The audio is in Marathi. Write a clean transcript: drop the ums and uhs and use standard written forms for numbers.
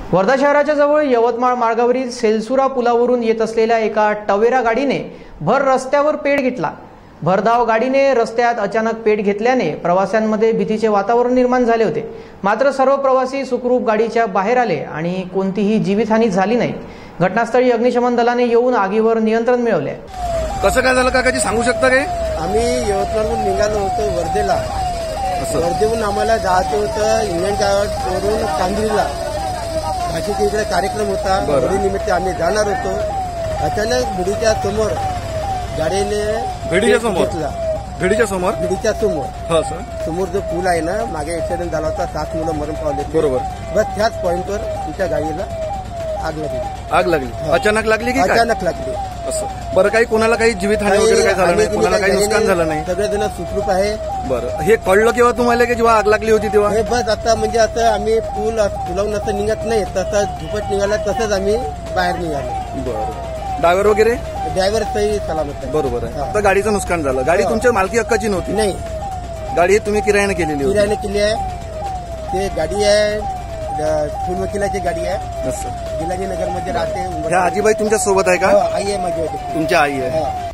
वर्धा शहराच्या जवळ यवतमाळ मार्गावरील सेलसुरा पुलावरून येत असलेल्या एका टवेरा गाडीने भर रस्त्यावर पेट घेतला। भरधाव गाडीने रस्त्यात अचानक पेट घेतल्याने प्रवाशांमध्ये भीतीचे वातावरण निर्माण झाले होते। मात्र सर्व प्रवासी सुखरूप गाडीच्या बाहेर आले आणि कोणतीही जीवितहानी झाली नाही। घटनास्थळी अग्निशमन दलाने येऊन आगीवर नियंत्रण मिळवले। कसं काय झालं काकाजी सांगू शकता काय? आम्ही यवतमाळहून निघालो होतो वर्धेला। वर्धेहून आम्हाला जायचं होतं इंडियन गावावरून कांदिवलीला। बाकीच्या इकडे कार्यक्रम होता, निमित्त आम्ही जाणार होतो। अचानक भिडीच्या समोर गाडीने भिडीच्या समोर हा सर समोर जो पूल आहे ना, मागे ऍक्सिडेंट झाला होता, 7 मुलं मरण पावले। बरोबर, बस त्याच पॉइंटवर तुमच्या गाडीला आग लागली। अचानक लागली की अचानक लागली? असं बरं, काही कोणाला काही जीवितहानी वगैरे काही झालं नाही, कोणाला काही नुकसान झालं नाही? सगळेजण सुखरूप आहे। बरं, हे कळलं केव्हा तुम्हाला की जेव्हा आग लागली होती तेव्हा? हे बस आता म्हणजे असं आम्ही पुलावून असं निघत नाही, तसं झुपट निघाला, तसंच आम्ही बाहेर निघालो। बरं, ड्रायव्हर वगैरे? ड्रायव्हर सही सलामत आहे। बरोबर आहे। आता गाडीचं नुकसान झालं। गाडी तुमच्या मालकी हक्काची नव्हती? नाही, गाडी तुम्ही किरायाने केलेली होती? किरायाने केली आहे। ते गाडी आहे फुल वकिलाची गाडी आहे, असं गिलाजी नगर मध्ये राहते। ह्या आजीबाई तुमच्या सोबत आहे का? आई आहे माझी, तुमच्या आई आहे।